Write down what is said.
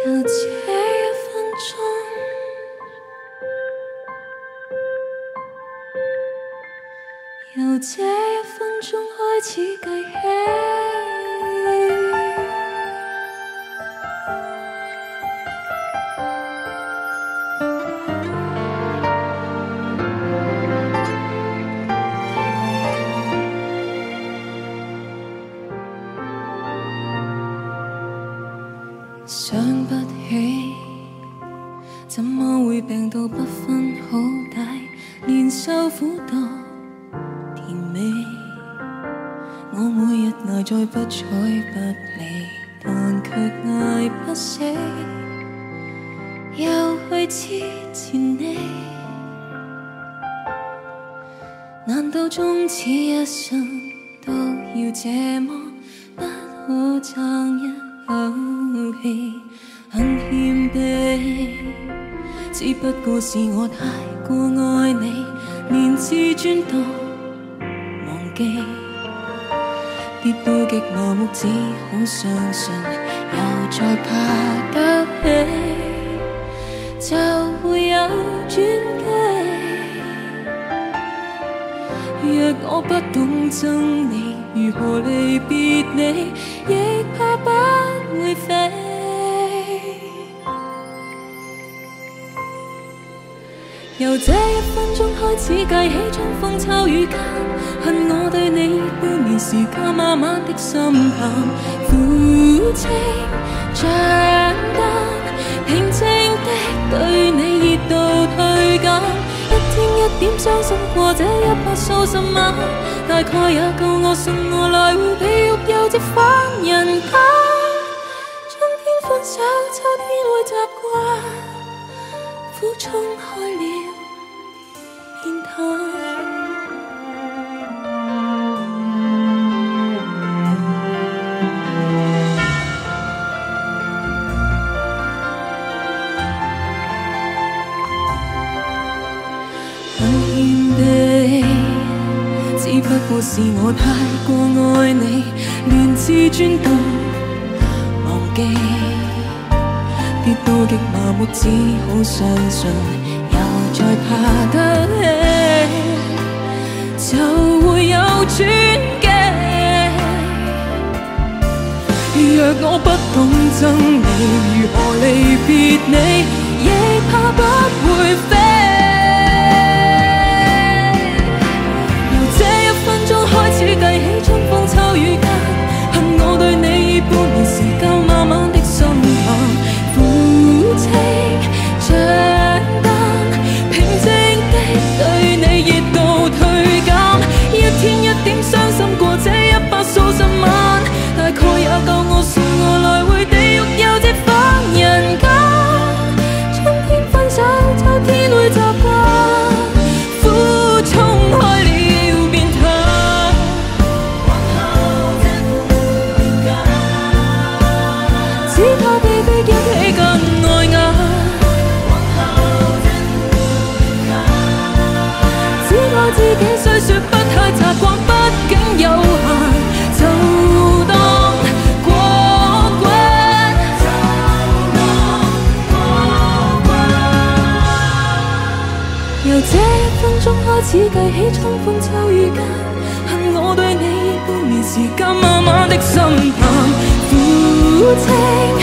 由这一分钟，由这一分钟开始计起。想不起，怎麼會病到不分好歹，連受苦多甜美。我每日捱在不睬不理，但卻捱不死，又去痴纏你。難道終此一生都要這麼不可爭一口氣？很謙卑，只不過是我太過愛你，連自尊都忘記。跌到極麻木，只好相信，又再爬得起，就會有轉機。若我不懂憎你，如何離別你，亦怕不會飛。由這一分鐘開始計起，衝鋒秋雨間，恨我對你半年時間慢慢的心淡，苦清像燈，平靜的對你熱度退減，一天一點傷心過這100數十萬，大概也夠我信我來回地獄又折返人間。春天分手，秋天會習慣，苦衝開了便淡。很謙卑，只不過是我太過愛你，連自尊都忘記。跌到極麻木，只好相信，又再爬得起，就會有轉機。若我不懂憎你，如何離別你，亦怕不會飛。由這一分鐘開始計起，春風秋雨間，恨我對你半年時間慢慢的心淡，苦清像燈，平靜的對你熱度退減，一天一點傷心過這100數十萬，大概也夠我送我來回地獄又折返人間。春天分手，秋天會習慣，苦衝開了便淡。只怕被逼一起更礙眼，只愛自己雖說不太習慣，畢竟有限，就當過關。由這一分鐘開始計起，衝鋒秋雨間，恨我對你半年時間慢慢的心淡，苦清